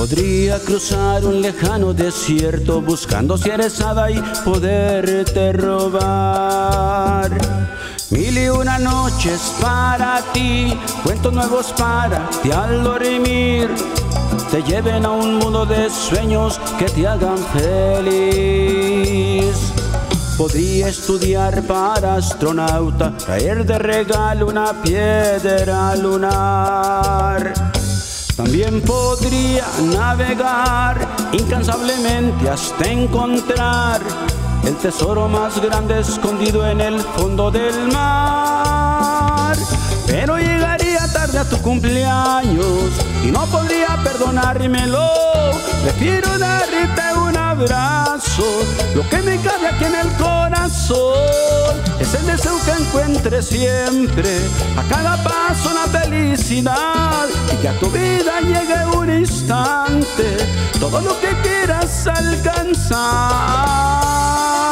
Podría cruzar un lejano desierto buscando si eres hada y poderte robar. 1001 noches para ti, cuentos nuevos para ti al dormir, te lleven a un mundo de sueños que te hagan feliz. Podría estudiar para astronauta, traer de regalo una piedra lunar. También podría navegar incansablemente hasta encontrar el tesoro más grande escondido en el fondo del mar. Pero llegaría tarde a tu cumpleaños y no podría perdonármelo. Prefiero darte un abrazo, lo que me cabe aquí en el corazón es el deseo que encuentre siempre, a cada paso la felicidad, y que a tu vida llegue un instante, todo lo que quieras alcanzar.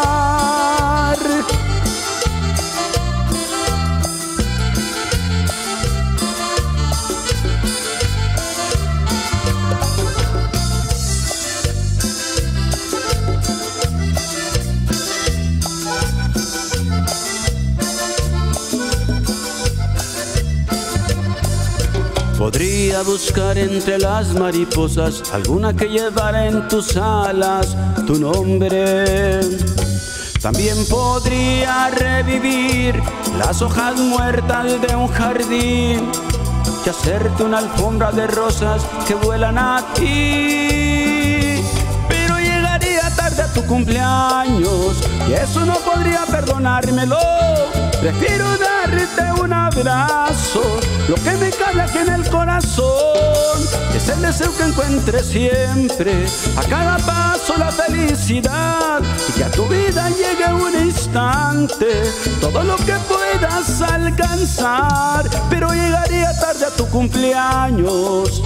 Podría buscar entre las mariposas alguna que llevara en tus alas tu nombre. También podría revivir las hojas muertas de un jardín y hacerte una alfombra de rosas que vuelan a ti. Pero llegaría tarde a tu cumpleaños y eso no podría perdonármelo. Prefiero darte un abrazo, lo que me cabe aquí en el corazón es el deseo que encuentre siempre, a cada paso la felicidad, y que a tu vida llegue un instante, todo lo que puedas alcanzar. Pero llegaría tarde a tu cumpleaños,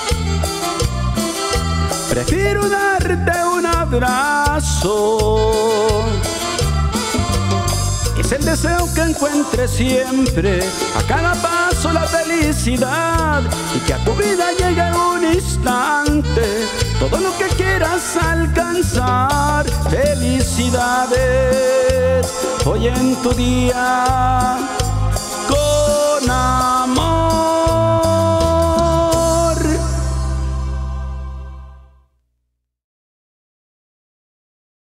prefiero darte un abrazo. Es el deseo que encuentre siempre, a cada paso la felicidad, y que a tu vida llegue un instante, todo lo que quieras alcanzar. Felicidades hoy en tu día.